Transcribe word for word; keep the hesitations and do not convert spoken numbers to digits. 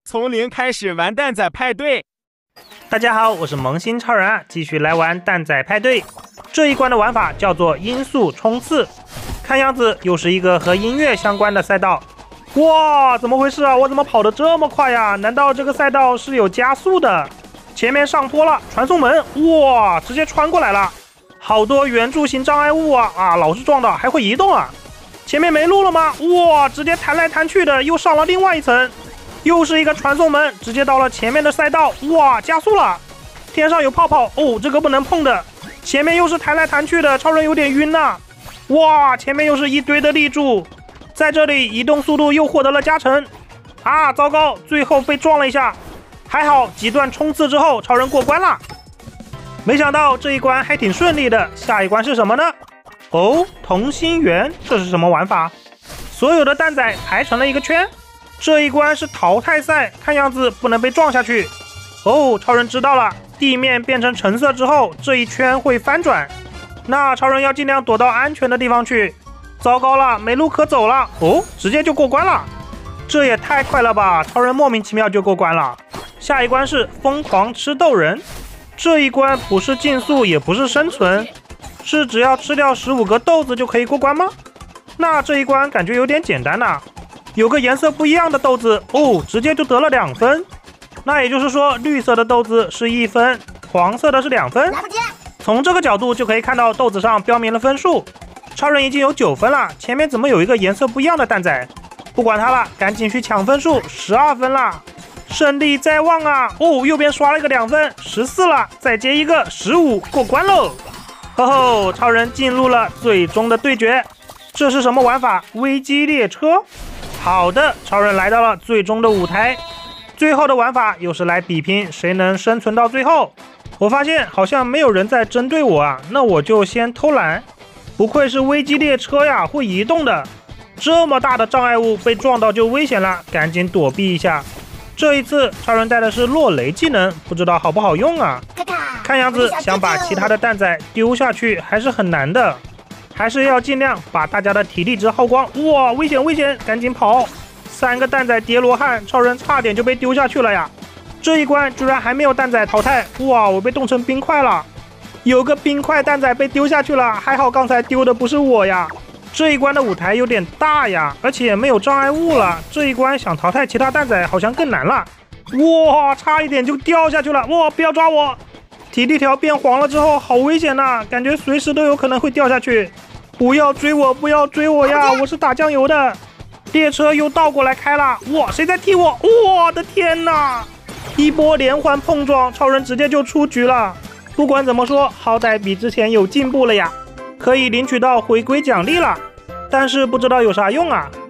从零开始玩蛋仔派对。 大家好，我是萌新超人啊，继续来玩蛋仔派对。这一关的玩法叫做音速冲刺，看样子又是一个和音乐相关的赛道。哇，怎么回事啊？我怎么跑得这么快呀？难道这个赛道是有加速的？前面上坡了，传送门，哇，直接穿过来了。好多圆柱形障碍物啊啊，老是撞到，还会移动啊。前面没路了吗？哇，直接弹来弹去的，又上了另外一层。又是一个传送门，直接到了前面的赛道，哇，加速了！天上有泡泡，哦，这个不能碰的。前面又是弹来弹去的，超人有点晕呐、啊。哇，前面又是一堆的立柱，在这里移动速度又获得了加成。啊，糟糕，最后被撞了一下，还好几段冲刺之后，超人过关了。没想到这一关还挺顺利的，下一关是什么呢？哦，同心圆，这是什么玩法？所有的蛋仔排成了一个圈。这一关是淘汰赛，看样子不能被撞下去。哦，超人知道了，地面变成橙色之后，这一圈会翻转。那超人要尽量躲到安全的地方去。糟糕了，没路可走了。哦，直接就过关了，这也太快了吧！超人莫名其妙就过关了。下一关是疯狂吃豆人，这一关不是竞速，也不是生存，是只要吃掉十五个豆子就可以过关吗？那这一关感觉有点简单呐、啊。有个颜色不一样的豆子哦，直接就得了两分。那也就是说，绿色的豆子是一分，黄色的是两分。从这个角度就可以看到豆子上标明了分数。超人已经有九分了，前面怎么有一个颜色不一样的蛋仔？不管他了，赶紧去抢分数，十二分啦！胜利在望啊！哦，右边刷了一个两分，十四了，再接一个十五，过关喽！吼吼，超人进入了最终的对决。这是什么玩法？危机列车。好的，超人来到了最终的舞台，最后的玩法又是来比拼谁能生存到最后。我发现好像没有人在针对我啊，那我就先偷懒。不愧是危机列车呀，会移动的。这么大的障碍物被撞到就危险了，赶紧躲避一下。这一次超人带的是落雷技能，不知道好不好用啊？看样子想把其他的蛋仔丢下去还是很难的。还是要尽量把大家的体力值耗光。哇，危险危险，赶紧跑！三个蛋仔叠罗汉，超人差点就被丢下去了呀！这一关居然还没有蛋仔淘汰，哇，我被冻成冰块了！有个冰块蛋仔被丢下去了，还好刚才丢的不是我呀！这一关的舞台有点大呀，而且没有障碍物了，这一关想淘汰其他蛋仔好像更难了。哇，差一点就掉下去了！哇，不要抓我！体力条变黄了之后好危险呐、啊，感觉随时都有可能会掉下去。不要追我，不要追我呀！我是打酱油的。列车又倒过来开了，哇，谁在踢我？我的天哪！一波连环碰撞，超人直接就出局了。不管怎么说，好歹比之前有进步了呀，可以领取到回归奖励了。但是不知道有啥用啊？